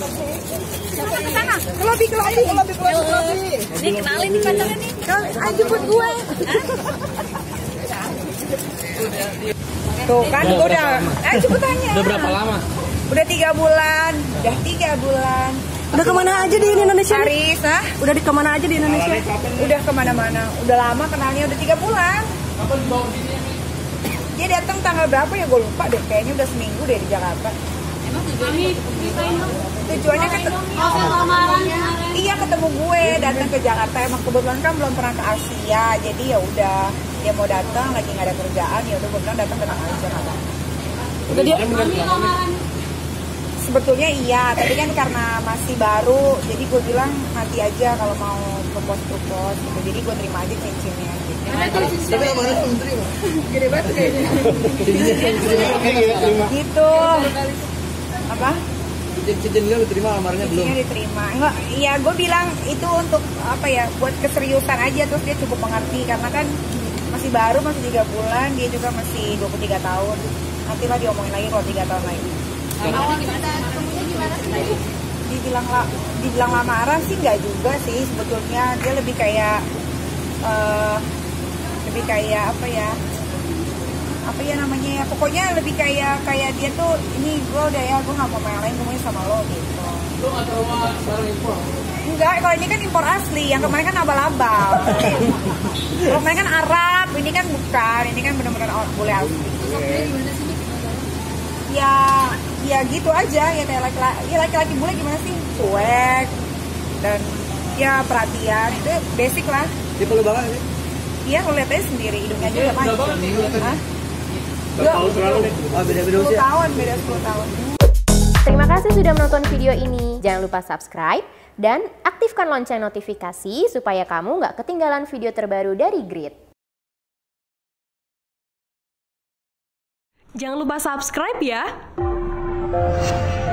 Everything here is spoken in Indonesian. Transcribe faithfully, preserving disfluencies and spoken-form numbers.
Ke sana, ke lobby, ke lobby, ke lobby, ke lobby. Nih kenalin nih pacarnya nih. Ayo jemput gue. Tuh kan gue udah, ayo cepetannya. Udah berapa lama? Udah tiga bulan, udah tiga bulan. Udah kemana aja di Indonesia? Paris, ah? Udah di kemana aja di Indonesia? Udah kemana-mana, udah lama kenalnya, udah tiga bulan. Kapan dibawa sini? Dia datang tanggal berapa ya, gue lupa deh. Kayaknya udah seminggu deh di Jakarta. Emang tujuannya Tujuannya ketemu, iya ketemu gue, datang ke Jakarta. Emang kebetulan kan belum pernah ke Asia, jadi ya udah dia mau datang, lagi nggak ada kerjaan, ya udah gue bilang datang datang aja nggak apa. Udah dia Sebetulnya iya, tapi kan karena masih baru, jadi gue bilang nanti aja kalau mau propose-propose gitu. Jadi gue terima aja cincinnya gitu. Tapi lamaran belum terima. Gede banget kayaknya. Gitu. Apa? Cincin dia diterima, lamarannya belum. Cincinnya diterima. Enggak, iya gue bilang itu untuk apa ya, buat keseriusan aja, terus dia cukup mengerti. Karena kan masih baru, masih tiga bulan, dia juga masih dua puluh tiga tahun. Nantilah diomongin lagi kalau tiga tahun lagi. awal kita ketemunya gimana sih? Dibilang la, dibilang lamaran sih nggak juga sih sebetulnya. Dia lebih kayak uh, lebih kayak apa ya apa ya namanya ya, pokoknya lebih kayak kayak dia tuh ini gue udah ya, gue nggak mau main lain, gue mau sama lo gitu. Lu nggak tahu barang impor? Enggak, kalau ini kan impor asli, yang kemarin kan abal-abal. Kalau kemarin kan Arab, ini kan bukan, ini kan benar-benar boleh asli. Ya, ya gitu aja ya, kayak laki-laki, ya laki-laki bule gimana sih, cuek dan ya perhatian, itu basic lah. Dia perlu banget ini. Iya, lo lihat aja sendiri, hidungnya juga Udah mancung. banget nih, Hah? Berapa tahun terlalu nih? Oh, beda-beda sepuluh usia. tahun, beda sepuluh tahun. Terima kasih sudah menonton video ini. Jangan lupa subscribe dan aktifkan lonceng notifikasi supaya kamu nggak ketinggalan video terbaru dari Grit. jangan lupa subscribe ya.